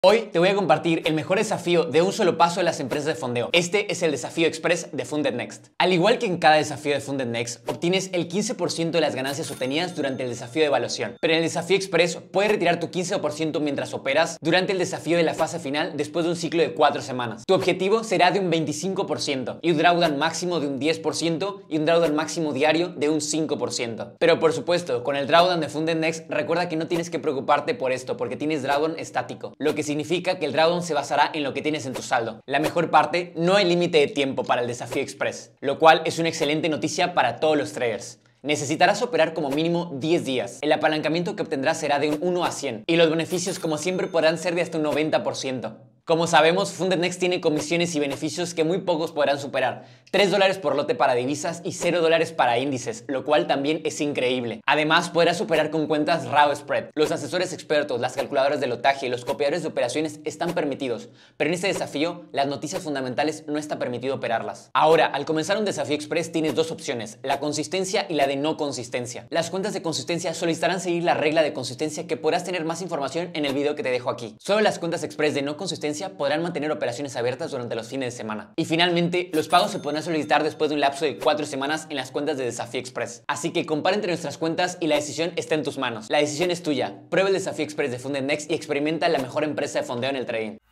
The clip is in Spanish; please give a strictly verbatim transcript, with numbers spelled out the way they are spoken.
Hoy te voy a compartir el mejor desafío de un solo paso de las empresas de fondeo. Este es el desafío express de Funded Next. Al igual que en cada desafío de Funded Next, obtienes el quince por ciento de las ganancias obtenidas durante el desafío de evaluación. Pero en el desafío express puedes retirar tu quince por ciento mientras operas durante el desafío de la fase final después de un ciclo de cuatro semanas. Tu objetivo será de un veinticinco por ciento y un drawdown máximo de un diez por ciento y un drawdown máximo diario de un cinco por ciento. Pero por supuesto, con el drawdown de Funded Next, recuerda que no tienes que preocuparte por esto porque tienes drawdown estático, lo que significa que el drawdown se basará en lo que tienes en tu saldo. La mejor parte, no hay límite de tiempo para el desafío express, lo cual es una excelente noticia para todos los traders. Necesitarás operar como mínimo diez días. El apalancamiento que obtendrás será de un uno a cien y los beneficios como siempre podrán ser de hasta un noventa por ciento. Como sabemos, Funded Next tiene comisiones y beneficios que muy pocos podrán superar. tres dólares por lote para divisas y cero dólares para índices, lo cual también es increíble. Además, podrás operar con cuentas Raw Spread. Los asesores expertos, las calculadoras de lotaje y los copiadores de operaciones están permitidos, pero en este desafío, las noticias fundamentales no está permitido operarlas. Ahora, al comenzar un desafío express tienes dos opciones, la consistencia y la de no consistencia. Las cuentas de consistencia solicitarán seguir la regla de consistencia que podrás tener más información en el video que te dejo aquí. Solo las cuentas express de no consistencia podrán mantener operaciones abiertas durante los fines de semana. Y finalmente, los pagos se podrán solicitar después de un lapso de cuatro semanas en las cuentas de Desafío Express. Así que compara entre nuestras cuentas y la decisión está en tus manos. La decisión es tuya. Prueba el Desafío Express de Funded Next y experimenta la mejor empresa de fondeo en el trading.